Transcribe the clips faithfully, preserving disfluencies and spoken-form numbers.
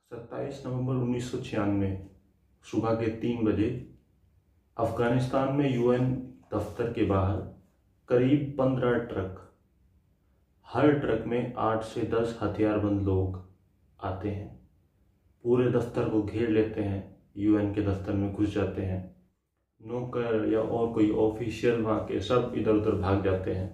सत्ताईस नवंबर उन्नीस सौ छियानवे सुबह के तीन बजे अफगानिस्तान में यूएन दफ्तर के बाहर करीब पंद्रह ट्रक, हर ट्रक में आठ से दस हथियारबंद लोग आते हैं। पूरे दफ्तर को घेर लेते हैं, यूएन के दफ्तर में घुस जाते हैं। नौकर या और कोई ऑफिशियल वहाँ के सब इधर उधर भाग जाते हैं।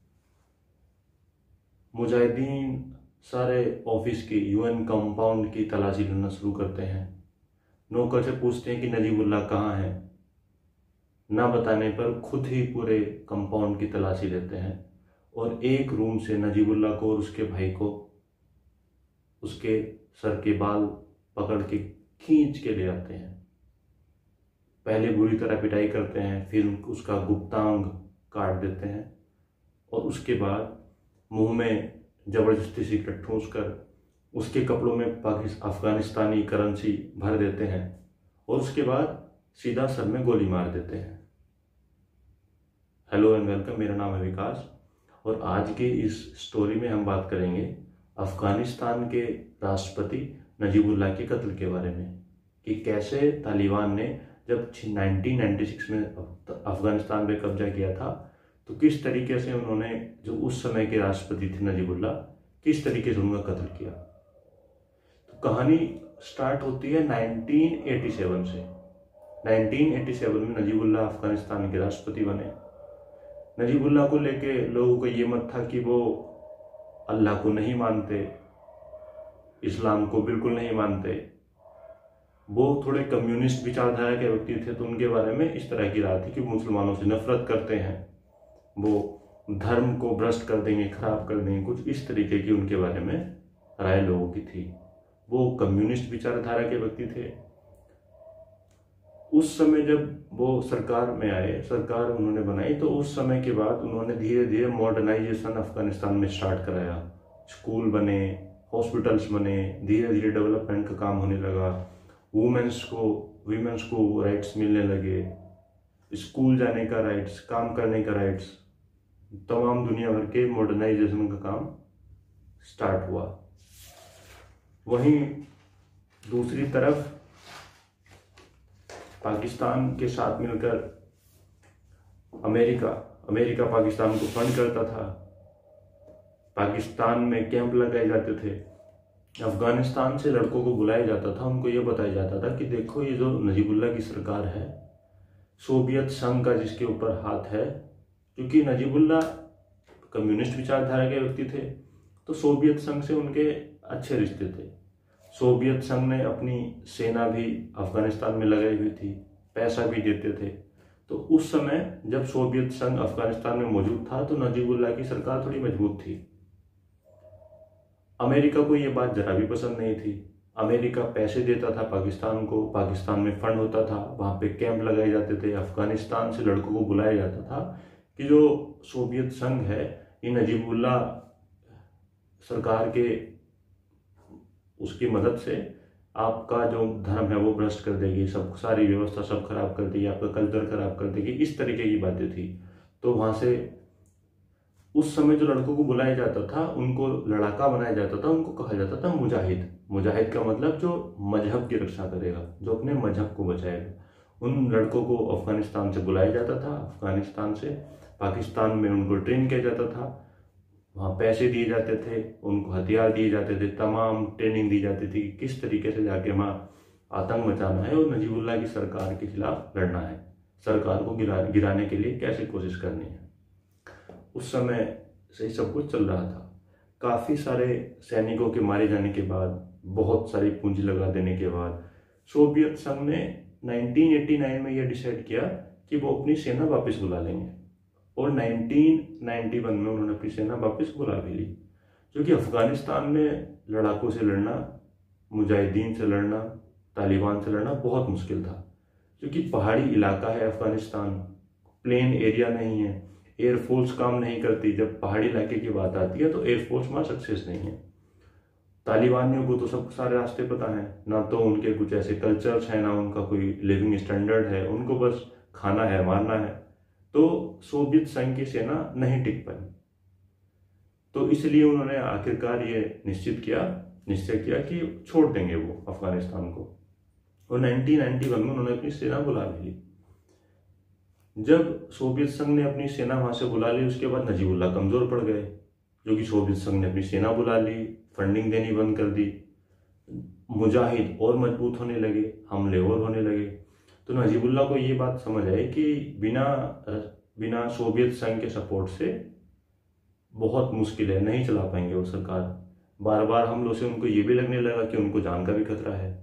मुजाहिदीन सारे ऑफिस की, यूएन कंपाउंड की तलाशी लेना शुरू करते हैं। नौकर से पूछते हैं कि नजीबुल्लाह कहाँ है। ना बताने पर खुद ही पूरे कंपाउंड की तलाशी लेते हैं और एक रूम से नजीबुल्लाह को और उसके भाई को उसके सर के बाल पकड़ के खींच के ले आते हैं। पहले बुरी तरह पिटाई करते हैं, फिर उसका गुप्तांग काट देते हैं और उसके बाद मुंह में जबरदस्ती सिगरेट ठूंस कर उसके कपड़ों में पाकिस्तान अफगानिस्तानी करेंसी भर देते हैं और उसके बाद सीधा सर में गोली मार देते हैं। हेलो एंड वेलकम, मेरा नाम है विकास और आज के इस स्टोरी में हम बात करेंगे अफगानिस्तान के राष्ट्रपति नजीबुल्लाह के कत्ल के बारे में कि कैसे तालिबान ने जब उन्नीस सौ छियानवे में अफगानिस्तान पे कब्जा किया था तो किस तरीके से उन्होंने, जो उस समय के राष्ट्रपति थे नजीबुल्लाह, किस तरीके से उनका कत्ल किया। तो कहानी स्टार्ट होती है उन्नीस सौ सत्तासी से। उन्नीस सौ सत्तासी में नजीबुल्लाह अफगानिस्तान के राष्ट्रपति बने। नजीबुल्लाह को लेके लोगों को ये मत था कि वो अल्लाह को नहीं मानते, इस्लाम को बिल्कुल नहीं मानते। वो थोड़े कम्युनिस्ट विचारधारा के व्यक्ति थे, तो उनके बारे में इस तरह की राय थी कि मुसलमानों से नफरत करते हैं, वो धर्म को भ्रष्ट कर देंगे, खराब कर देंगे, कुछ इस तरीके की उनके बारे में राय लोगों की थी। वो कम्युनिस्ट विचारधारा के व्यक्ति थे। उस समय जब वो सरकार में आए, सरकार उन्होंने बनाई, तो उस समय के बाद उन्होंने धीरे धीरे मॉडर्नाइजेशन अफगानिस्तान में स्टार्ट कराया। स्कूल बने, हॉस्पिटल्स बने, धीरे धीरे डेवलपमेंट का काम होने लगा। वुमेन्स को वीमेंस को राइट्स मिलने लगे, स्कूल जाने का राइट्स, काम करने का राइट्स, तमाम दुनिया भर के मॉडर्नाइजेशन का काम स्टार्ट हुआ। वहीं दूसरी तरफ पाकिस्तान के साथ मिलकर अमेरिका अमेरिका पाकिस्तान को फंड करता था। पाकिस्तान में कैंप लगाए जाते थे, अफगानिस्तान से लड़कों को बुलाया जाता था, उनको यह बताया जाता था कि देखो ये जो नजीबुल्लाह की सरकार है, सोवियत संघ का जिसके ऊपर हाथ है, क्योंकि नजीबुल्लाह कम्युनिस्ट विचारधारा के व्यक्ति थे, तो सोवियत संघ से उनके अच्छे रिश्ते थे। सोवियत संघ ने अपनी सेना भी अफगानिस्तान में लगाई हुई थी, पैसा भी देते थे। तो उस समय जब सोवियत संघ अफगानिस्तान में मौजूद था तो नजीबुल्लाह की सरकार थोड़ी मजबूत थी। अमेरिका को ये बात जरा भी पसंद नहीं थी। अमेरिका पैसे देता था पाकिस्तान को, पाकिस्तान में फंड होता था, वहाँ पे कैंप लगाए जाते थे, अफगानिस्तान से लड़कों को बुलाया जाता था कि जो सोवियत संघ है ये नजीबुल्लाह सरकार के उसकी मदद से आपका जो धर्म है वो भ्रष्ट कर देगी, सब सारी व्यवस्था सब खराब कर देगी, आपका कल्चर खराब कर देगी, इस तरीके की बातें थी। तो वहाँ से उस समय जो लड़कों को बुलाया जाता था, उनको लड़ाका बनाया जाता था, उनको कहा जाता था मुजाहिद। मुजाहिद का मतलब जो मजहब की रक्षा करेगा, जो अपने मजहब को बचाएगा। उन लड़कों को अफगानिस्तान से बुलाया जाता था, अफगानिस्तान से पाकिस्तान में उनको ट्रेन किया जाता था, वहाँ पैसे दिए जाते थे, उनको हथियार दिए जाते थे, तमाम ट्रेनिंग दी जाती थी कि किस तरीके से जाके वहाँ आतंक मचाना है और नजीबुल्लाह की सरकार के खिलाफ लड़ना है, सरकार को गिरा गिराने के लिए कैसे कोशिश करनी है। उस समय से सब कुछ चल रहा था। काफ़ी सारे सैनिकों के मारे जाने के बाद, बहुत सारी पूंजी लगा देने के बाद, सोवियत संघ ने उन्नीस सौ नवासी में यह डिसाइड किया कि वो अपनी सेना वापस बुला लेंगे और उन्नीस सौ इक्यानवे में उन्होंने अपनी सेना वापस बुला भी ली। क्योंकि अफगानिस्तान में लड़ाकों से लड़ना, मुजाहिदीन से लड़ना, तालिबान से लड़ना बहुत मुश्किल था, क्योंकि पहाड़ी इलाका है अफगानिस्तान, प्लेन एरिया नहीं है, एयरफोर्स काम नहीं करती। जब पहाड़ी इलाके की बात आती है तो एयरफोर्स वहाँ सक्सेस नहीं है। तालिबानियों को तो सब सारे रास्ते पता हैं, ना तो उनके कुछ ऐसे कल्चर्स हैं, ना उनका कोई लिविंग स्टैंडर्ड है, उनको बस खाना है, मारना है। तो सोवियत संघ की सेना नहीं टिक पाई। तो इसलिए उन्होंने आखिरकार ये निश्चित किया निश्चय किया कि छोड़ देंगे वो अफगानिस्तान को, और नाइनटीन नाइंटी वन में उन्होंने अपनी सेना बुला ली। जब सोवियत संघ ने अपनी सेना वहां से बुला ली, उसके बाद नजीबुल्लाह कमजोर पड़ गए, जो कि सोवियत संघ ने अपनी सेना बुला ली, फंडिंग देनी बंद कर दी, मुजाहिद और मजबूत होने लगे, हमले और होने लगे। तो नजीबुल्लाह को ये बात समझ आई कि बिना बिना सोवियत संघ के सपोर्ट से बहुत मुश्किल है, नहीं चला पाएंगे वो सरकार। बार बार हमलों से उनको ये भी लगने लगा कि उनको जान का भी खतरा है।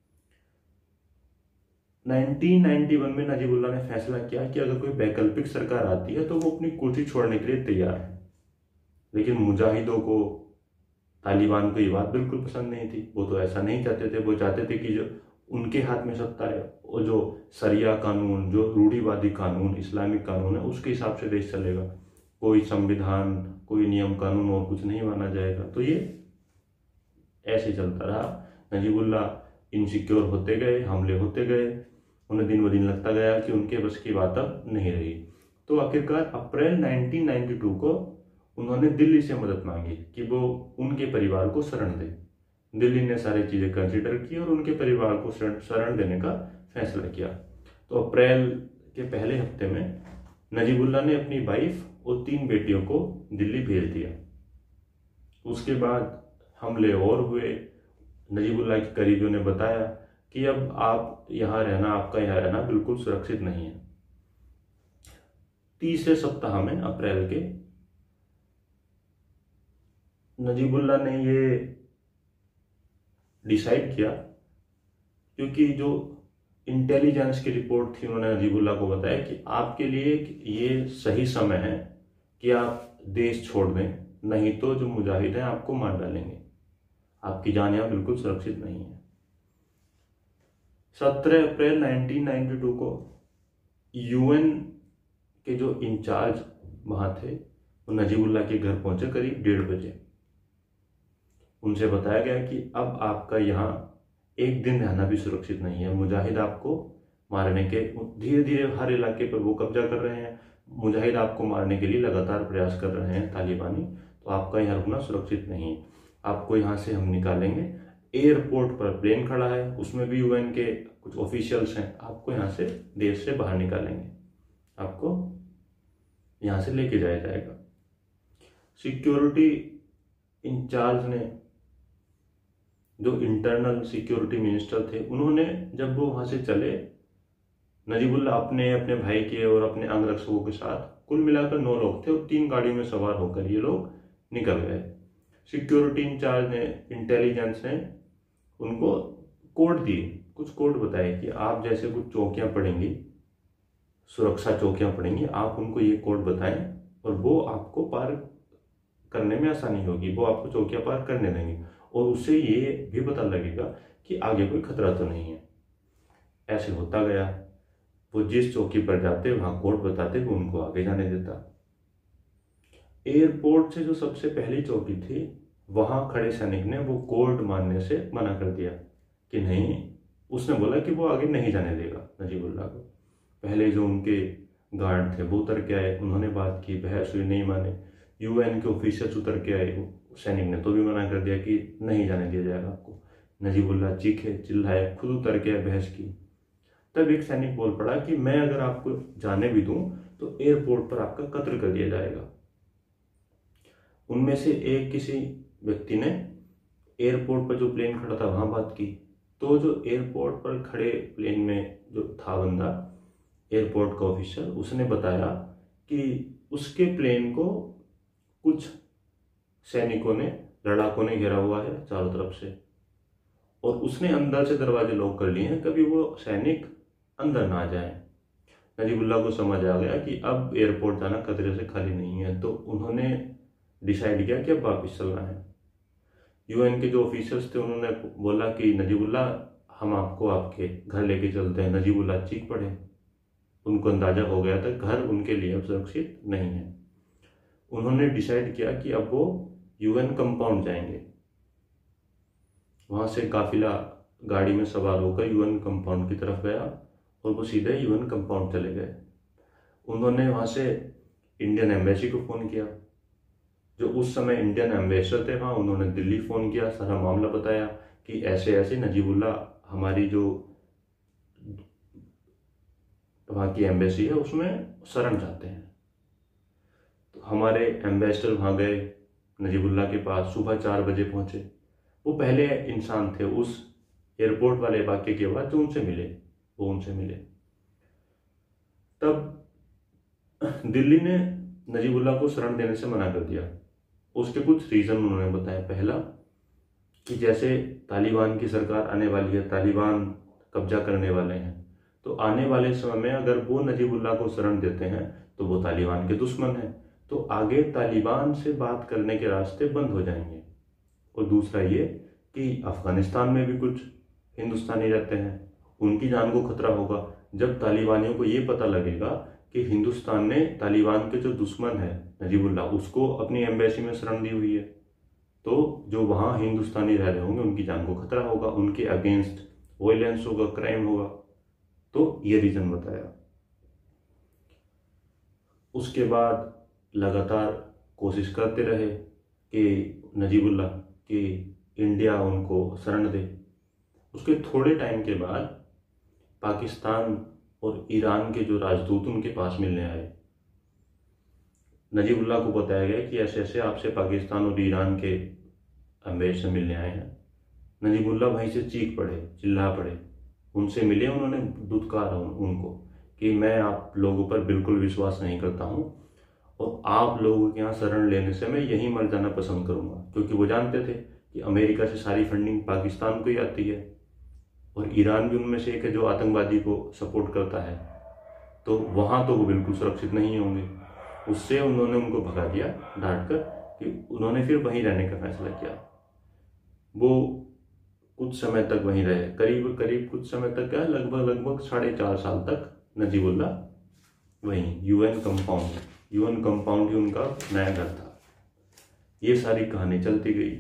नाइनटीन नाइंटी वन में नजीबुल्लाह ने फैसला किया कि अगर कोई वैकल्पिक सरकार आती है तो वो अपनी कुर्सी छोड़ने के लिए तैयार है। लेकिन मुजाहिदों को, तालिबान को ये बात बिल्कुल पसंद नहीं थी। वो तो ऐसा नहीं चाहते थे, वो चाहते थे कि जो उनके हाथ में सत्ता है, वो जो शरिया कानून, जो रूढ़िवादी कानून, इस्लामिक कानून है, उसके हिसाब से देश चलेगा। कोई संविधान, कोई नियम कानून और कुछ नहीं माना जाएगा। तो ये ऐसे चलता रहा। नजीबुल्लाह इनसिक्योर होते गए, हमले होते गए, उन्हें दिन ब दिन लगता गया कि उनके बस की बात अब नहीं रही। तो आखिरकार अप्रैल नाइनटीन नाइंटी टू को उन्होंने दिल्ली से मदद मांगी कि वो उनके परिवार को शरण दे। दिल्ली ने सारी चीज़ें कंसिडर की और उनके परिवार को शरण देने का फैसला किया। तो अप्रैल के पहले हफ्ते में नजीबुल्लाह ने अपनी वाइफ और तीन बेटियों को दिल्ली भेज दिया। उसके बाद हमले और हुए। नजीबुल्लाह के करीबियों ने बताया कि अब आप यहाँ रहना, आपका यहाँ रहना बिल्कुल सुरक्षित नहीं है। तीसरे सप्ताह में अप्रैल के नजीबुल्लाह ने ये डिसाइड किया, क्योंकि जो इंटेलिजेंस की रिपोर्ट थी, उन्होंने नजीबुल्लाह को बताया कि आपके लिए ये सही समय है कि आप देश छोड़ दें, नहीं तो जो मुजाहिद हैं आपको मार डालेंगे, आपकी जान यहाँ बिल्कुल सुरक्षित नहीं है। सत्रह अप्रैल नाइनटीन नाइंटी टू को यूएन के जो इंचार्ज वहां थे वो नजीबुल्लाह के घर पहुंचे करीब डेढ़ बजे। उनसे बताया गया कि अब आपका यहाँ एक दिन रहना भी सुरक्षित नहीं है। मुजाहिद आपको मारने के, धीरे धीरे हर इलाके पर वो कब्जा कर रहे हैं। मुजाहिद आपको मारने के लिए लगातार प्रयास कर रहे हैं तालिबानी, तो आपका यहाँ रुकना सुरक्षित नहीं है। आपको यहाँ से हम निकालेंगे। एयरपोर्ट पर प्लेन खड़ा है, उसमें भी यूएन के कुछ ऑफिशियल्स हैं, आपको यहाँ से देश से बाहर निकालेंगे, आपको यहाँ से लेके जाया जाएगा। सिक्योरिटी इंचार्ज ने, जो इंटरनल सिक्योरिटी मिनिस्टर थे, उन्होंने जब वो वहां से चले, नजीबुल्लाह अपने अपने भाई के और अपने अंगरक्षकों के साथ, कुल मिलाकर नौ लोग थे, और तीन गाड़ियों में सवार होकर ये लोग निकल गए। सिक्योरिटी इंचार्ज ने, इंटेलिजेंस ने उनको कोड दिए, कुछ कोड बताए कि आप जैसे कुछ चौकियां पड़ेंगी, सुरक्षा चौकियां पड़ेंगी, आप उनको ये कोड बताएं और वो आपको पार करने में आसानी होगी, वो आपको चौकियां पार करने देंगे, और उससे ये भी पता लगेगा कि आगे कोई खतरा तो नहीं है। ऐसे होता गया। वो जिस चौकी पर जाते वहां कोड बताते, वो उनको आगे जाने देता। एयरपोर्ट से जो सबसे पहली चौकी थी, वहां खड़े सैनिक ने वो कोड मानने से मना कर दिया कि नहीं, उसने बोला कि वो आगे नहीं जाने देगा नजीबुल्लाह को। पहले जो उनके गार्ड थे वो उतर के आए, उन्होंने बात की, बहस हुई, नहीं माने। यूएन के ऑफिसर्स उतर के आए, सैनिक ने तो भी मना कर दिया कि नहीं जाने दिया जाएगा आपको। नजीबुल्लाह चीखे, चिल्लाए, खुद उतर के बहस की। तब एक सैनिक बोल पड़ा कि मैं अगर आपको जाने भी दूं तो एयरपोर्ट पर आपका कत्ल कर दिया जाएगा। उनमें से एक किसी व्यक्ति ने एयरपोर्ट पर जो प्लेन खड़ा था वहां बात की, तो जो एयरपोर्ट पर खड़े प्लेन में जो था बंदा, एयरपोर्ट का ऑफिसर, उसने बताया कि उसके प्लेन को कुछ सैनिकों ने, लड़ाकों ने घेरा हुआ है चारों तरफ से, और उसने अंदर से दरवाजे लॉक कर लिए हैं, कभी वो सैनिक अंदर ना जाए। नजीबुल्लाह को समझ आ गया कि अब एयरपोर्ट जाना खतरे से खाली नहीं है, तो उन्होंने डिसाइड किया कि अब वापस चलना है। यूएन के जो ऑफिसर्स थे उन्होंने बोला कि नजीबुल्लाह, हम आपको आपके घर लेके चलते हैं। नजीबुल्लाह चीख पड़े, उनको अंदाजा हो गया था घर उनके लिए अब सुरक्षित नहीं है। उन्होंने डिसाइड किया कि अब वो यूएन कंपाउंड जाएंगे। वहां से काफिला गाड़ी में सवार होकर यूएन कंपाउंड की तरफ गया और वो सीधे यूएन कंपाउंड चले गए। उन्होंने वहां से इंडियन एम्बेसी को फोन किया जो उस समय इंडियन एम्बेसडर थे वहाँ, उन्होंने दिल्ली फ़ोन किया, सारा मामला बताया कि ऐसे ऐसे नजीबुल्लाह हमारी जो वहाँ की एम्बेसी है उसमें शरण चाहते हैं। तो हमारे एम्बेसडर वहाँ गए, नजीबुल्लाह के पास सुबह चार बजे पहुँचे। वो पहले इंसान थे उस एयरपोर्ट वाले वाक़े के बाद जो उनसे मिले, वो उनसे मिले। तब दिल्ली ने नजीबुल्लाह को शरण देने से मना कर दिया। उसके कुछ रीज़न उन्होंने बताया। पहला कि जैसे तालिबान की सरकार आने वाली है, तालिबान कब्जा करने वाले हैं, तो आने वाले समय में अगर वो नजीबुल्लाह को शरण देते हैं तो वो तालिबान के दुश्मन हैं, तो आगे तालिबान से बात करने के रास्ते बंद हो जाएंगे। और दूसरा ये कि अफगानिस्तान में भी कुछ हिंदुस्तानी रहते हैं, उनकी जान को खतरा होगा। जब तालिबानियों को ये पता लगेगा कि हिंदुस्तान ने तालिबान के जो दुश्मन है नजीबुल्लाह, उसको अपनी एम्बेसी में शरण दी हुई है, तो जो वहाँ हिंदुस्तानी रह रहे होंगे उनकी जान को खतरा होगा, उनके अगेंस्ट वायलेंस होगा, क्राइम होगा। तो ये रीज़न बताया। उसके बाद लगातार कोशिश करते रहे कि नजीबुल्लाह कि इंडिया उनको शरण दे। उसके थोड़े टाइम के बाद पाकिस्तान और ईरान के जो राजदूत उनके पास मिलने आए। नजीबुल्लाह को बताया गया कि ऐसे ऐसे आपसे पाकिस्तान और ईरान के एम्बेसडर मिलने आए हैं। नजीबुल्लाह वहीं से चीख पड़े, चिल्ला पड़े, उनसे मिले। उन्होंने दुत्कारा उनको कि मैं आप लोगों पर बिल्कुल विश्वास नहीं करता हूँ और आप लोगों के यहाँ शरण लेने से मैं यहीं मर जाना पसंद करूँगा, क्योंकि वो जानते थे कि अमेरिका से सारी फंडिंग पाकिस्तान को ही आती है और ईरान भी उनमें से एक है जो आतंकवादी को सपोर्ट करता है, तो वहाँ तो वो बिल्कुल सुरक्षित नहीं होंगे। उससे उन्होंने उनको भगा दिया डांट कर कि उन्होंने फिर वहीं रहने का फैसला किया। वो कुछ समय तक वहीं रहे, करीब करीब कुछ समय तक क्या, लगभग लगभग साढ़े चार साल तक नजीबुल्लाह वहीं यूएन कंपाउंड यूएन कंपाउंड ही उनका नया घर था। ये सारी कहानी चलती गई।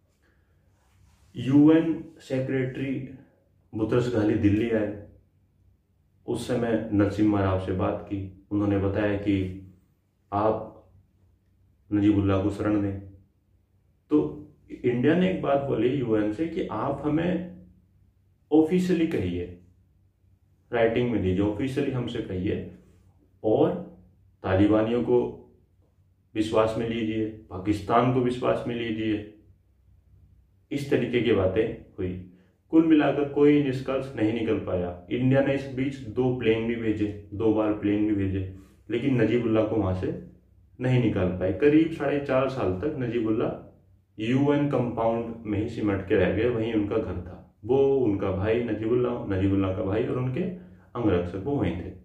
UN secretary Boutros Ghali Delhi आए। उस समय नरसिम्हा राव से बात की। उन्होंने बताया कि आप नजीबुल्लाह को शरण दें। तो इंडिया ने एक बात बोली यूएन से कि आप हमें ऑफिशियली कहिए, राइटिंग में दीजिए, ऑफिशियली हमसे कहिए और तालिबानियों को विश्वास में लीजिए, पाकिस्तान को विश्वास में लीजिए। इस तरीके की बातें हुई। कुल मिलाकर कोई निष्कर्ष नहीं निकल पाया। इंडिया ने इस बीच दो प्लेन भी भेजे, दो बार प्लेन भी भेजे, लेकिन नजीबुल्लाह को वहां से नहीं निकाल पाए। करीब साढ़े चार साल तक नजीबुल्लाह यूएन कंपाउंड में ही सिमट के रह गए। वहीं उनका घर था। वो, उनका भाई नजीबुल्लाह, नजीबुल्लाह का भाई और उनके अंगरक्षक वो वहीं थे।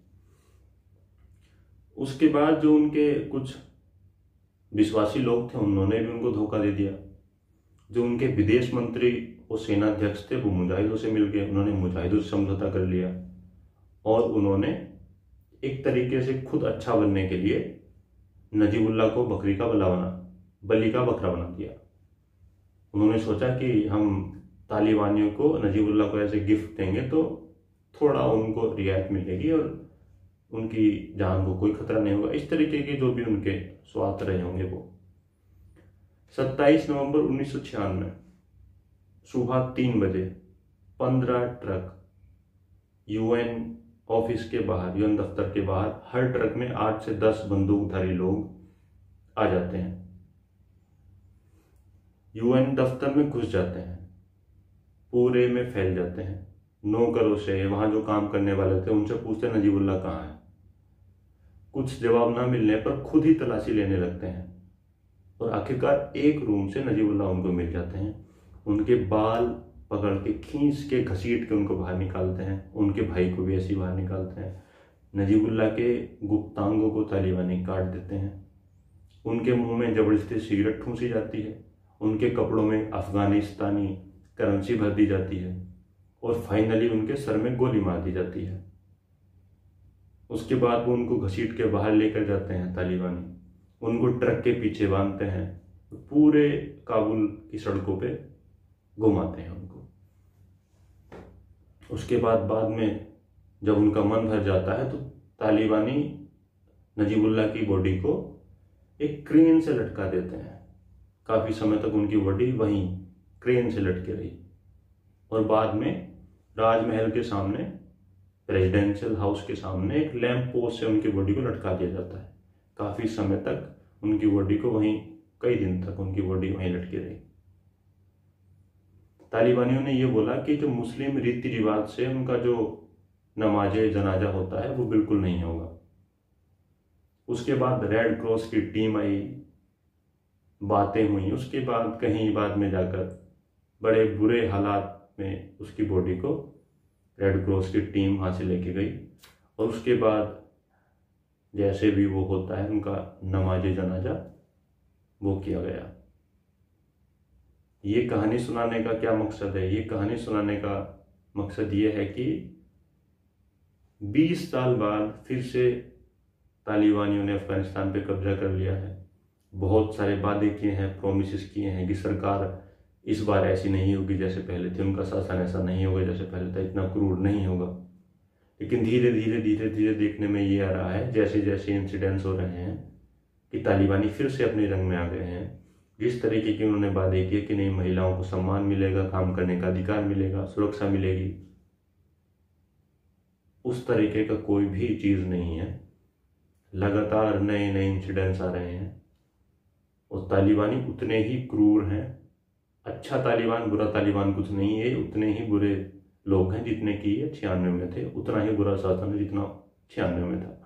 उसके बाद जो उनके कुछ विश्वासी लोग थे उन्होंने भी उनको धोखा दे दिया। जो उनके विदेश मंत्री और सेनाध्यक्ष थे वो मुजाहिदों से मिल गए। उन्होंने मुजाहिदों से समझौता कर लिया और उन्होंने एक तरीके से खुद अच्छा बनने के लिए नजीबुल्लाह को बकरी का बला बना बलि का बकरा बना दिया। उन्होंने सोचा कि हम तालिबानियों को नजीबुल्लाह को ऐसे गिफ्ट देंगे तो थोड़ा उनको रियायत मिलेगी और उनकी जान को कोई खतरा नहीं होगा। इस तरीके के जो भी उनके स्वार्थ रहे होंगे। वो सत्ताईस नवंबर उन्नीस सौ छियानवे सुबह तीन बजे पंद्रह ट्रक यूएन ऑफिस के बाहर, यूएन दफ्तर के बाहर, हर ट्रक में आठ से दस बंदूकधारी लोग आ जाते हैं। यूएन दफ्तर में घुस जाते हैं, पूरे में फैल जाते हैं। नौकरों से, वहां जो काम करने वाले थे उनसे पूछते हैं नजीबुल्लाह कहाँ है। कुछ जवाब ना मिलने पर खुद ही तलाशी लेने लगते हैं और आखिरकार एक रूम से नजीबुल्लाह उनको मिल जाते हैं। उनके बाल पकड़ के, खींच के, घसीट के उनको बाहर निकालते हैं। उनके भाई को भी ऐसे बाहर निकालते हैं। नजीबुल्लाह के गुप्तांगों को तालिबानी काट देते हैं। उनके मुंह में जबरदस्ती सिगरेट ठूंसी जाती है। उनके कपड़ों में अफगानिस्तानी करेंसी भर दी जाती है और फाइनली उनके सर में गोली मार दी जाती है। उसके बाद वो उनको घसीट के बाहर लेकर जाते हैं तालिबानी। उनको ट्रक के पीछे बांधते हैं, पूरे काबुल की सड़कों पे घुमाते हैं उनको। उसके बाद बाद में जब उनका मन भर जाता है तो तालिबानी नजीबुल्लाह की बॉडी को एक क्रेन से लटका देते हैं काफ़ी समय तक उनकी बॉडी वहीं क्रेन से लटके रही और बाद में राजमहल के सामने, प्रेसिडेंशियल हाउस के सामने एक लैंप पोस्ट से उनकी बॉडी को लटका दिया जाता है। काफ़ी समय तक उनकी बॉडी को वहीं, कई दिन तक उनकी बॉडी वहीं लटकी रही। तालिबानियों ने यह बोला कि जो मुस्लिम रीति रिवाज से उनका जो नमाज जनाजा होता है वो बिल्कुल नहीं होगा। उसके बाद रेड क्रॉस की टीम आई, बातें हुई। उसके बाद कहीं बाद में जाकर बड़े बुरे हालात में उसकी बॉडी को रेड क्रॉस की टीम वहाँ से लेके गई और उसके बाद जैसे भी वो होता है उनका नमाज जनाजा वो किया गया। ये कहानी सुनाने का क्या मकसद है? ये कहानी सुनाने का मकसद ये है कि बीस साल बाद फिर से तालिबानियों ने अफगानिस्तान पे कब्जा कर लिया है। बहुत सारे वादे किए हैं, प्रोमिस किए हैं कि सरकार इस बार ऐसी नहीं होगी जैसे पहले थी, उनका शासन ऐसा नहीं होगा जैसे पहले था, इतना क्रूर नहीं होगा। लेकिन धीरे धीरे धीरे धीरे देखने में ये आ रहा है, जैसे जैसे इंसिडेंट्स हो रहे हैं, कि तालिबानी फिर से अपने रंग में आ गए हैं। जिस तरीके की उन्होंने वादे किए कि नहीं, महिलाओं को सम्मान मिलेगा, काम करने का अधिकार मिलेगा, सुरक्षा मिलेगी, उस तरीके का कोई भी चीज़ नहीं है। लगातार नए नए इंसिडेंट्स आ रहे हैं और तालिबानी उतने ही क्रूर हैं। अच्छा तालिबान, बुरा तालिबान कुछ नहीं है, उतने ही बुरे लोग हैं जितने कि छियानवे में थे, उतना ही बुरा शासन है जितना छियानवे में था।